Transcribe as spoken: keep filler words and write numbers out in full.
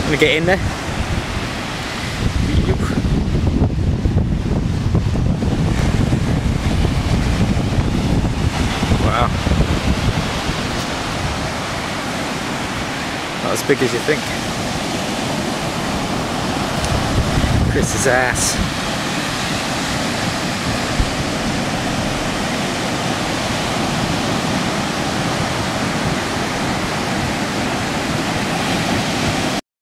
Gonna get in there. Wow. Not as big as you think. Chris's ass.